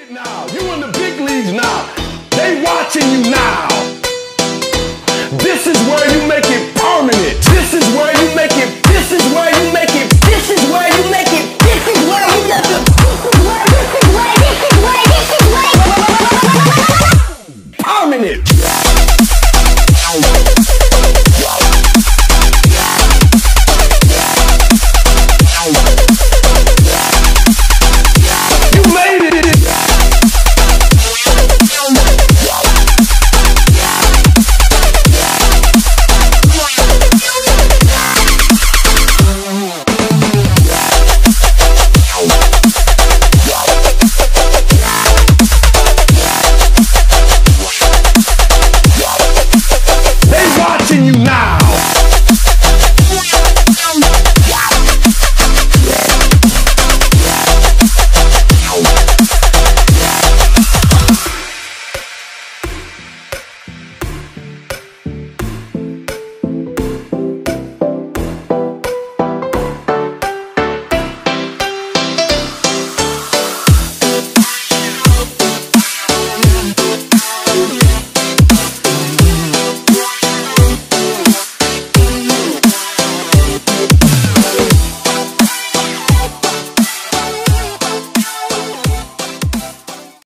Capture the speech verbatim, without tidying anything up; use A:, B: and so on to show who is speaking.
A: Now, you in the big leagues now. They watching you now. This is where you make it permanent. This is where you make it. This is where you make it. This is where you make it. This is where you make it. This is where, this is where, this is where, this is where. Permanent.